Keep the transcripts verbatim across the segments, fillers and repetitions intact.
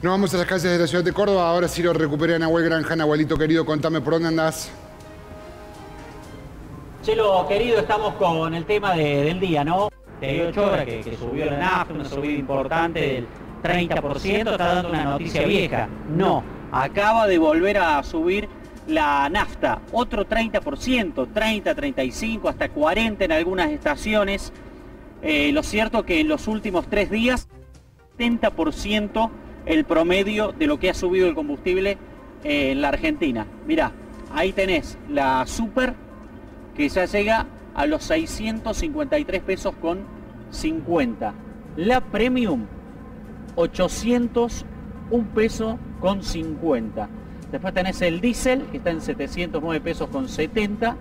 Nos vamos a las calles de la ciudad de Córdoba. Ahora sí lo recuperé a Nahuel Granja. Nahuelito querido, contame por dónde andás. Chelo, querido, estamos con el tema de, del día, ¿no? De ocho horas que, que subió la nafta, una subida importante del treinta por ciento, está dando una noticia vieja. No, acaba de volver a subir la nafta, otro treinta por ciento, treinta, treinta y cinco, hasta cuarenta en algunas estaciones. Eh, lo cierto que en los últimos tres días, setenta por ciento el promedio de lo que ha subido el combustible eh, en la Argentina. Mirá, ahí tenés la Super, que ya llega a los seiscientos cincuenta y tres pesos con cincuenta. La Premium, ochocientos un pesos con cincuenta. Después tenés el diésel, que está en setecientos nueve pesos con setenta.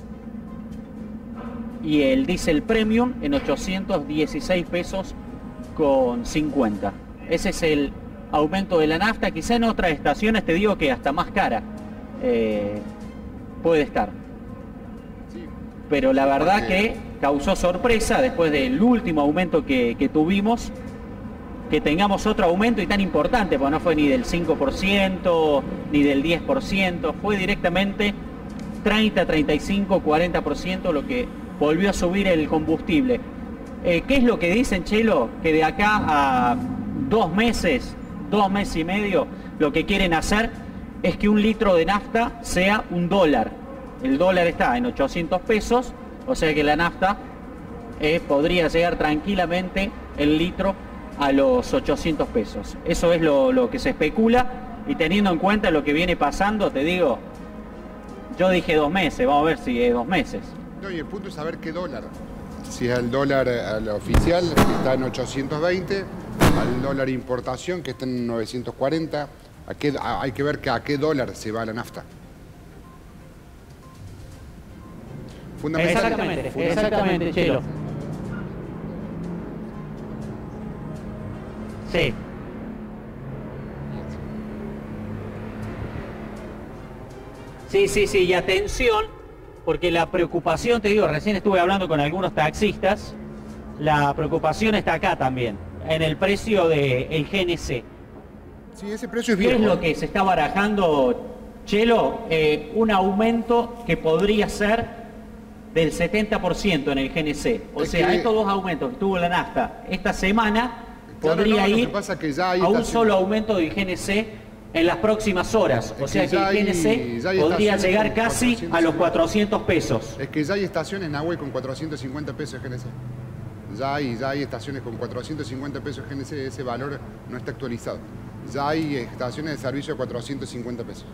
Y el diésel Premium en ochocientos dieciséis pesos con cincuenta. Ese es el aumento de la nafta. Quizá en otras estaciones te digo que hasta más cara eh, puede estar. Pero la verdad que causó sorpresa después del último aumento que, que tuvimos, que tengamos otro aumento y tan importante, porque no fue ni del cinco por ciento ni del diez por ciento, fue directamente treinta, treinta y cinco, cuarenta por ciento lo que volvió a subir el combustible. Eh, ¿Qué es lo que dicen, Chelo? Que de acá a dos meses, dos meses y medio, lo que quieren hacer es que un litro de nafta sea un dólar. El dólar está en ochocientos pesos, o sea que la nafta eh, podría llegar tranquilamente el litro a los ochocientos pesos. Eso es lo, lo que se especula, y teniendo en cuenta lo que viene pasando, te digo, yo dije dos meses, vamos a ver si es dos meses. No, y el punto es saber qué dólar. Si es el dólar al oficial, que está en ochocientos veinte, al dólar importación, que está en novecientos cuarenta, a qué, a, hay que ver que a qué dólar se va la nafta. Exactamente, exactamente, Chelo. Sí. Sí, sí, sí, y atención, porque la preocupación, te digo, recién estuve hablando con algunos taxistas, la preocupación está acá también, en el precio del G N C. Sí, ese precio es viejo. ¿Qué es lo que se está barajando, Chelo? Eh, un aumento que podría ser del setenta por ciento en el G N C. O es sea, que... estos dos aumentos que tuvo la nafta esta semana, claro, podría no, ir pasa que ya hay a un estaciones... solo aumento del G N C en las próximas horas. O es sea que, que, que el G N C hay, podría llegar casi a los cuatrocientos pesos. Es que ya hay estaciones, Nahuel, con cuatrocientos cincuenta pesos G N C. Ya hay, ya hay estaciones con cuatrocientos cincuenta pesos G N C, ese valor no está actualizado. Ya hay estaciones de servicio de cuatrocientos cincuenta pesos.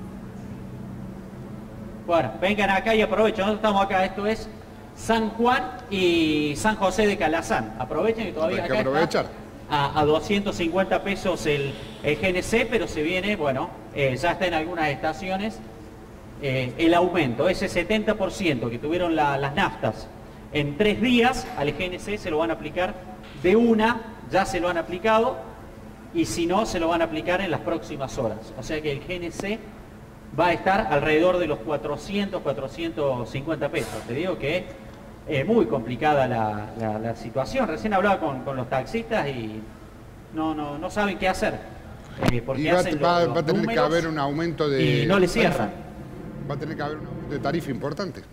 Bueno, vengan acá y aprovechen. Nosotros estamos acá, esto es San Juan y San José de Calazán. Aprovechen que todavía Hay que acá aprovechar. Está a, a doscientos cincuenta pesos el, el G N C, pero se viene, bueno, eh, ya está en algunas estaciones eh, el aumento. Ese setenta por ciento que tuvieron la, las naftas en tres días, al G N C se lo van a aplicar de una, ya se lo han aplicado, y si no, se lo van a aplicar en las próximas horas. O sea que el G N C va a estar alrededor de los cuatrocientos, cuatrocientos cincuenta pesos. Te digo que es eh, muy complicada la, la, la situación. Recién hablaba con, con los taxistas y no, no, no saben qué hacer. Eh, porque y va, hacen va, los, los va a tener que haber un aumento de... y no le cierran. Va a tener que haber un aumento de tarifa importante.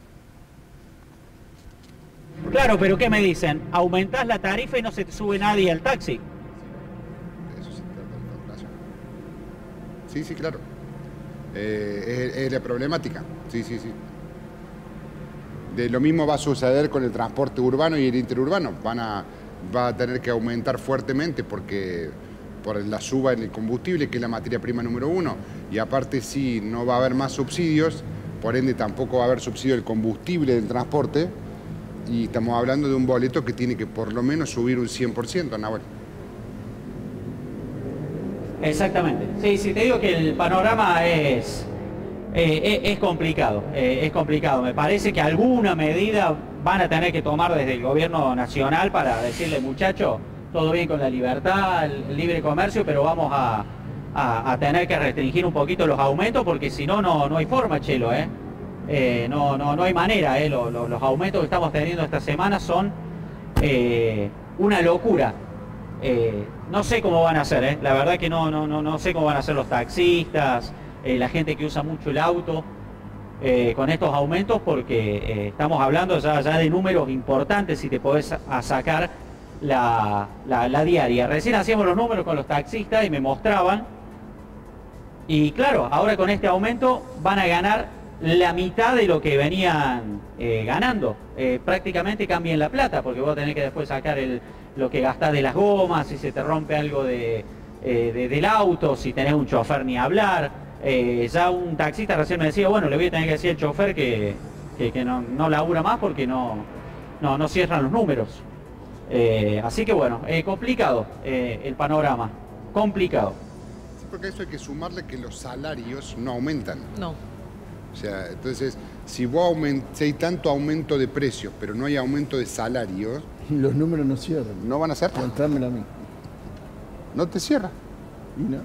Claro, pero ¿qué me dicen? Aumentás la tarifa y no se te sube nadie al taxi. Eso sí, claro. Sí, sí, claro. Eh, es, es la problemática. Sí, sí, sí. De lo mismo va a suceder con el transporte urbano y el interurbano. Van a, va a tener que aumentar fuertemente porque por la suba en el combustible, que es la materia prima número uno. Y aparte, sí, no va a haber más subsidios, por ende tampoco va a haber subsidio del combustible del transporte. Y estamos hablando de un boleto que tiene que por lo menos subir un cien por ciento, Nahuel. Exactamente. Sí, sí, te digo que el panorama es, eh, es, es complicado, eh, es complicado. Me parece que alguna medida van a tener que tomar desde el gobierno nacional para decirle, muchachos, todo bien con la libertad, el libre comercio, pero vamos a, a, a tener que restringir un poquito los aumentos, porque si no, no, no hay forma, Chelo, ¿eh? Eh, no, no, no hay manera, eh. los, los, los aumentos que estamos teniendo esta semana son eh, una locura. Eh, no sé cómo van a hacer, ¿eh? La verdad que no, no, no, no sé cómo van a hacer los taxistas, eh, la gente que usa mucho el auto, eh, con estos aumentos, porque eh, estamos hablando ya, ya de números importantes si te podés a, a sacar la, la, la diaria. Recién hacíamos los números con los taxistas y me mostraban, y claro, ahora con este aumento van a ganar la mitad de lo que venían eh, ganando. Eh, prácticamente cambian la plata, porque vos tenés que después sacar el, lo que gastás de las gomas, si se te rompe algo de, eh, de, del auto, si tenés un chofer ni hablar. Eh, ya un taxista recién me decía, bueno, le voy a tener que decir al chofer que, que, que no, no labura más porque no, no, no cierran los números. Eh, así que bueno, eh, complicado eh, el panorama, complicado. Sí, porque a eso hay que sumarle que los salarios no aumentan. No. O sea, entonces, si vos aument, si hay tanto aumento de precios, pero no hay aumento de salarios, Los números no cierran. no van a ser. Contármelo a mí. No te cierra. ¿Y no?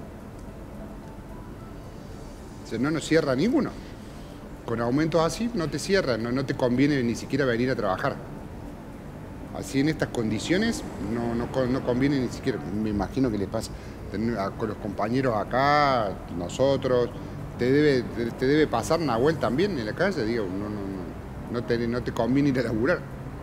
O sea, no nos cierra ninguno. Con aumentos así no te cierra, no, no te conviene ni siquiera venir a trabajar. Así en estas condiciones no, no, no conviene ni siquiera, me imagino que le pasa tener a- con los compañeros acá, nosotros, te debe, te, te debe pasar Nahuel también en la calle, digo, no, no, no, no, te, no te conviene ir a laburar.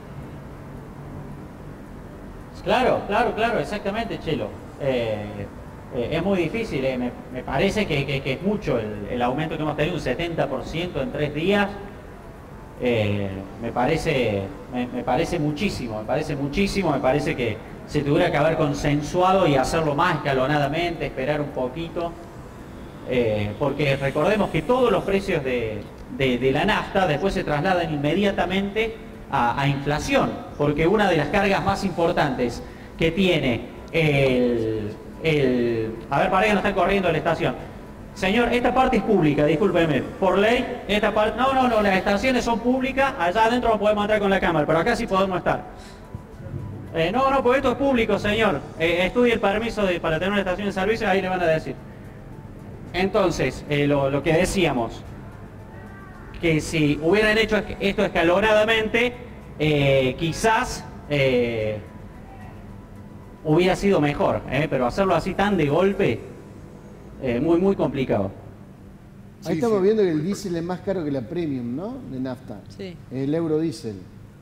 Claro, claro, claro, exactamente, Chelo. Eh, eh, es muy difícil, eh. me, me parece que, que- que es mucho el, el aumento que hemos tenido, un setenta por ciento en tres días. Eh, me parece, me, me parece muchísimo, me parece muchísimo, me parece que se tuviera que haber consensuado y hacerlo más escalonadamente, esperar un poquito. Eh, porque recordemos que todos los precios de, de- de la nafta después se trasladan inmediatamente a, a inflación, porque una de las cargas más importantes que tiene el... el a ver, para que no están corriendo de la estación. Señor, esta parte es pública, discúlpeme, por ley, esta parte... No, no, no, las estaciones son públicas, allá adentro no podemos entrar con la cámara, pero acá sí podemos estar. Eh, no, no, porque esto es público, señor. Eh, estudie el permiso de, para tener una estación de servicio, ahí le van a decir. Entonces, eh, lo, lo que decíamos, que si hubieran hecho esto escalonadamente, eh, quizás eh, hubiera sido mejor, eh, pero hacerlo así tan de golpe, eh, muy, muy complicado. Ahí Sí, estamos sí. viendo que el diésel es más caro que la premium, ¿no? De nafta. Sí. El eurodiesel.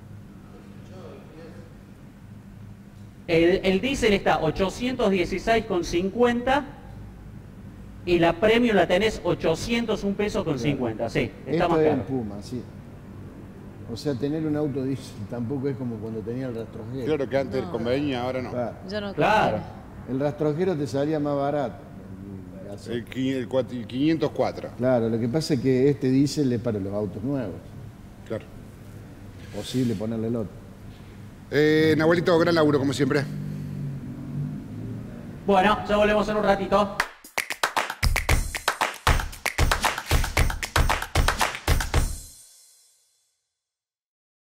El, el diésel está ochocientos dieciséis con cincuenta y la premium la tenés ochocientos un pesos con cincuenta, sí, está Esto más es en caro. Puma, sí. O sea, tener un auto diésel tampoco es como cuando tenía el rastrojero. Claro que antes No. convenía, ahora no. Claro. Ya no Claro. conviene. El rastrojero te salía más barato. El gaso- El, qui- el cuat- el quinientos cuatro, Claro, lo que pasa es que este diésel es para los autos nuevos. claro. Posible ponerle el otro. Eh, Nahuelito, gran laburo como siempre. Bueno, ya volvemos en un ratito.